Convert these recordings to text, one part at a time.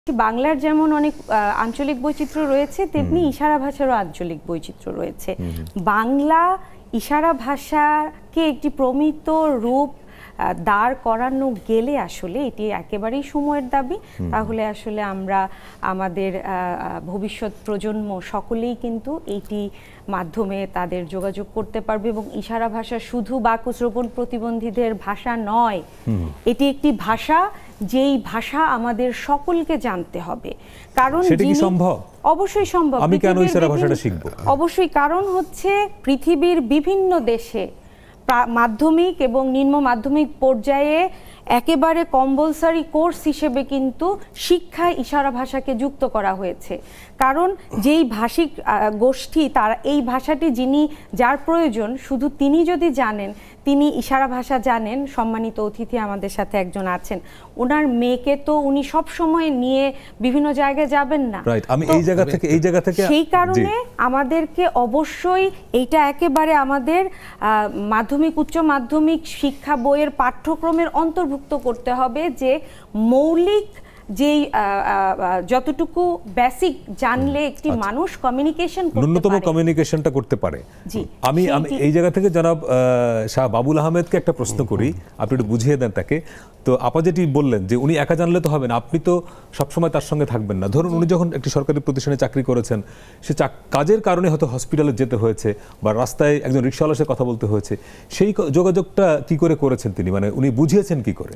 বাংলার যেমন অনেক আঞ্চলিক বৈচিত্র্য রয়েছে, তেমনি ইশারা ভাষারও আঞ্চলিক বৈচিত্র্য রয়েছে। বাংলা ইশারা ভাষাকে একটি প্রমিত রূপ দাঁড় করানো গেলে আসলে এটি একেবারেই সময়ের দাবি। তাহলে আসলে আমরা আমাদের ভবিষ্যৎ প্রজন্ম সকলেই কিন্তু এইটি মাধ্যমে তাদের যোগাযোগ করতে পারবে। এবং ইশারা ভাষা শুধু বাকশ্রবণ প্রতিবন্ধীদের ভাষা নয়, এটি একটি ভাষা যেই ভাষা আমাদের সকলকে জানতে হবে। কারণ অবশ্যই সম্ভব। আমি কেন ইশারা ভাষাটা শিখব? অবশ্যই, কারণ হচ্ছে পৃথিবীর বিভিন্ন দেশে মাধ্যমিক এবং নিম্ন মাধ্যমিক পর্যায়ে একেবারে কম্পালসারি কোর্স হিসেবে কিন্তু শিক্ষায় ইশারা ভাষাকে যুক্ত করা হয়েছে। কারণ যেই ভাষিক গোষ্ঠী তারা এই ভাষাটি যার প্রয়োজন শুধু তিনি যদি জানেন, তিনি ইশারা ভাষা জানেন। সম্মানিত অতিথি আমাদের সাথে একজন আছেন, ওনার মেয়েকে তো উনি সব সময় নিয়ে বিভিন্ন জায়গায় যাবেন না। আমি এই জায়গা থেকে সেই কারণে আমাদেরকে অবশ্যই এইটা একেবারে আমাদের মাধ্যমিক উচ্চ মাধ্যমিক শিক্ষা বইয়ের পাঠ্যক্রমের অন্তর্ভুক্ত করতে হবে, যে মৌলিক যেই যতটুকু বেসিক জানলে একটি মানুষ কমিউনিকেশন করতে পারে, ন্যূনতম কমিউনিকেশনটা করতে পারে। আমি এই জায়গা থেকে জনাব শাহ বাবুল আহমেদকে একটা প্রশ্ন করি, আপনি একটু বুঝিয়ে দেন তাকে। তো আপা যেটি বললেন যে উনি একা জানলে তো হবে না, আপনি তো সবসময় তার সঙ্গে থাকবেন না। ধরুন উনি যখন একটি সরকারি প্রতিষ্ঠানে চাকরি করেছেন, সে কাজের কারণে হয়তো হসপিটালে যেতে হয়েছে বা রাস্তায় একজন রিক্সাওয়ালার সাথে কথা বলতে হয়েছে, সেই যোগাযোগটা কি করে করেছেন তিনি, মানে উনি বুঝিয়েছেন কি করে?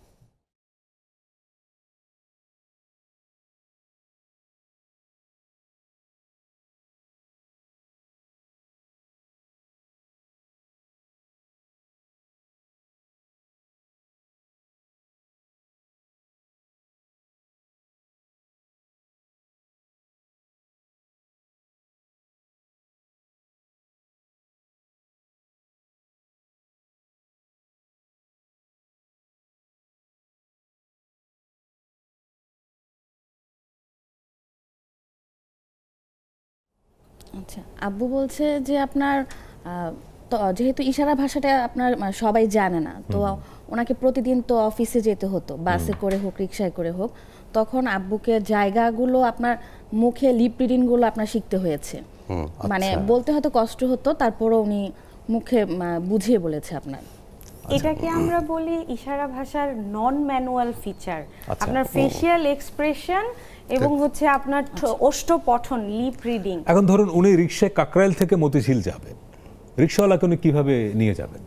আচ্ছা, আব্বু বলছে যে আপনার যেহেতু ইশারা ভাষাটা আপনার সবাই জানে না, তো ওনাকে প্রতিদিন তো অফিসে যেতে হতো, বাসে করে হোক রিক্সায় করে হোক, তখন আব্বুকে জায়গাগুলো আপনার মুখে লিপ রিডিং গুলো আপনার শিখতে হয়েছে। মানে বলতে হয়তো কষ্ট হতো, তারপরও উনি মুখে বুঝিয়ে বলেছে আপনার। এটাকে আমরা বলি ইশারা ভাষার নন ম্যানুয়াল ফিচার। আপনার ফেশিয়াল এক্সপ্রেশন এবং হচ্ছে আপনার ওষ্ঠ পঠন, লিপ রিডিং। এখন ধরুন উনি রিক্সায় কাকরাইল থেকে মতিঝিল যাবেন, রিক্সাওয়ালাকে উনি কিভাবে নিয়ে যাবেন?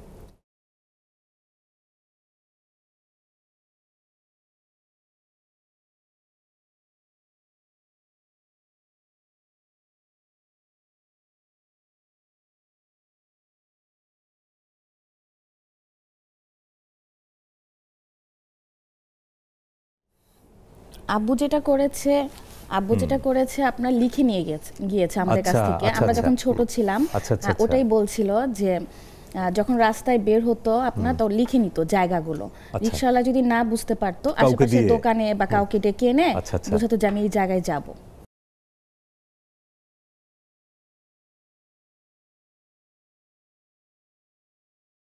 আব্বু যেটা করেছে আপনার লিখে নিয়ে গিয়েছে আমাদের কাছ থেকে। আমরা যখন ছোট ছিলাম ওটাই বলছিল যে যখন রাস্তায় বের হতো আপনার তো লিখে নিত জায়গাগুলো। রিকশাওয়ালা যদি না বুঝতে পারতো, আশেপাশে দোকানে বা কাউকে ডেকে এনে বুঝাতো যে আমি এই জায়গায় যাব।